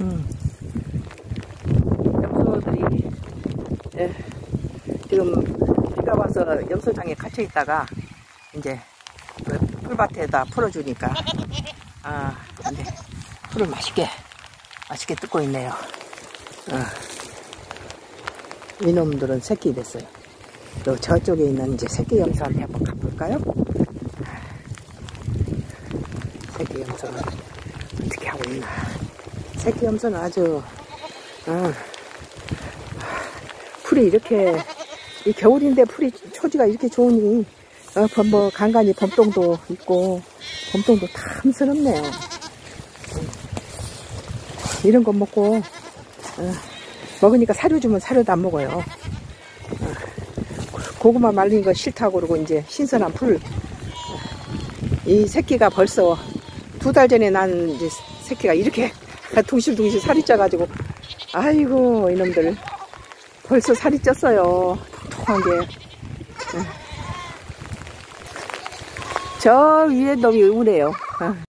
염소들이 지금 비가 와서 염소장에 갇혀 있다가 이제 그 풀밭에다 풀어주니까 이제 풀을 맛있게 뜯고 있네요. 이놈들은 새끼 됐어요. 또 저쪽에 있는 이제 새끼 염소한테 한번 가볼까요? 새끼 염소는 어떻게 하고 있나? 새끼 염소는 아주 풀이 이렇게 이 겨울인데 풀이 초지가 이렇게 좋으니 뭐 간간히 범똥도 있고 범똥도 탐스럽네요. 이런 거 먹고 먹으니까 사료 주면 사료도 안 먹어요. 고구마 말린 거 싫다고 그러고 이제 신선한 풀. 이 새끼가 벌써 2달 전에 난 이제 새끼가 이렇게 둥실둥실 살이 쪄가지고 아이고 이놈들 벌써 살이 쪘어요. 통통한 게. 저 위에 놈이 우네요.